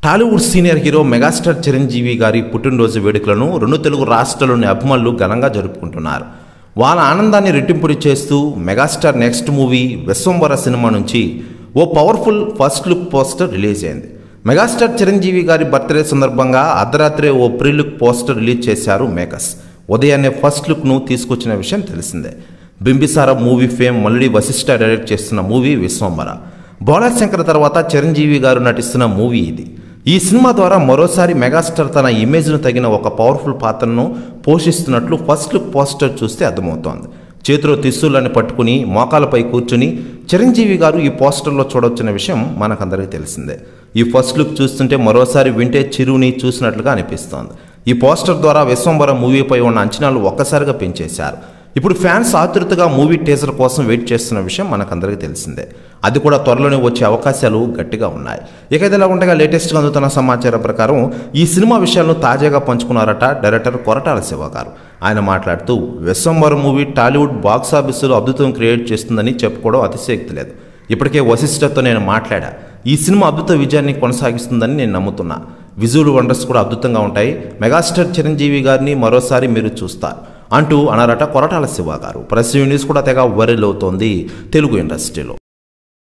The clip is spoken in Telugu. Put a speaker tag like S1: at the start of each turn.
S1: Tollywood senior hero megastar Chiranjeevi గారి పుట్టినరోజు వేడుకలను రెండు తెలుగు రాష్ట్రాల్లోని అభిమానులు ఘనంగా జరుపుకుంటున్నారు. వాళ్ళ ఆనందాన్ని రెట్టింపుడి చేస్తూ megastar next movie Vishwambhara cinema నుంచి ఓ powerful first look poster release అయింది. మెగాస్టార్ చిరంజీవి గారి బర్త్డే సందర్భంగా అర్ధరాత్రే ఓ ప్రీ లుక్ పోస్టర్ రిలీజ్ చేశారు మేకర్స్. ఉదయాన్నే ఫస్ట్ లుక్ను తీసుకొచ్చిన విషయం తెలిసిందే. Bimbisara movie fame Malli Vashishta direct చేస్తున్న మూవీ విశ్వంబర. బోలా శంకర్ తర్వాత చిరంజీవి గారు నటిస్తున్న మూవీ ఇది. ఈ సినిమా ద్వారా మరోసారి మెగాస్టార్ తన ఇమేజ్ను తగిన ఒక పవర్ఫుల్ పాత్రను పోషిస్తున్నట్లు ఫస్ట్ లుక్ పోస్టర్ చూస్తే అర్థమవుతోంది. చేతిలో త్రిశూలాన్ని పట్టుకుని మోకాలపై కూర్చుని చిరంజీవి గారు ఈ పోస్టర్లో చూడవచ్చిన విషయం మనకందరికీ తెలిసిందే. ఈ ఫస్ట్ లుక్ చూస్తుంటే మరోసారి వింటేజ్ చిరుని చూసినట్లుగా అనిపిస్తోంది. ఈ పోస్టర్ ద్వారా విశ్వంబర మూవీపై ఉన్న అంచనాలు ఒక్కసారిగా పెంచేశారు. ఇప్పుడు ఫ్యాన్స్ ఆతృతగా మూవీ టీజర్ కోసం వెయిట్ చేస్తున్న విషయం మనకందరికీ తెలిసిందే. అది కూడా త్వరలోనే వచ్చే అవకాశాలు గట్టిగా ఉన్నాయి. ఇక ఇదిలా ఉండగా లేటెస్ట్గా అందుతున్న సమాచారం ప్రకారం ఈ సినిమా విషయాలను తాజాగా పంచుకున్నారట డైరెక్టర్ కొరటాల శివ గారు. ఆయన మాట్లాడుతూ విశ్వంబర మూవీ టాలీవుడ్ బాక్సాఫీసులో అద్భుతం క్రియేట్ చేస్తుందని చెప్పుకోవడం అతిశయోక్తి లేదు. ఇప్పటికే వశిష్ఠతో నేను మాట్లాడా. ఈ సినిమా అద్భుత విజయాన్ని కొనసాగిస్తుందని నేను నమ్ముతున్నా. విజువల్ వండర్స్ కూడా అద్భుతంగా ఉంటాయి. మెగాస్టార్ చిరంజీవి గారిని మరోసారి మీరు చూస్తారు అంటూ అన్నారట కొరటాల శివ గారు. ప్రెస్ న్యూస్ కూడా తెగ వైరల్ అవుతోంది తెలుగు ఇండస్ట్రీలో.